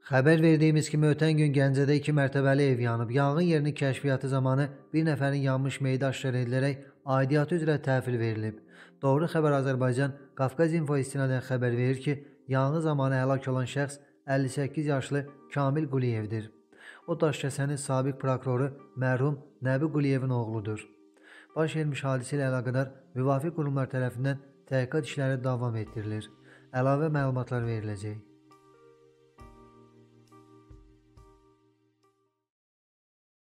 Xəbər verdiyimiz kimi ötən gün Gəncədə 2 mərtəbəli ev yanıb. Yanğın yerinin kəşfiyyatı zamanı bir nəfərin yanmış meyidi aşkar edilərək aidiyyatı üzrə təhvil verilib. Doğru Xəbər Azərbaycan Qafqaz İnfo istinadən xəbər verir ki, yanğın zamanı həlak olan şəxs 58 yaşlı Kamil Quliyevdir. O Daşkəsənin sabiq prokuroru mərhum Nəbi Quliyevin oğludur. Baş vermiş hadisə ilə əlaqədar müvafiq qurumlar tərəfindən təhqiqat işləri davam etdirilir. Əlavə məlumatlar veriləcək.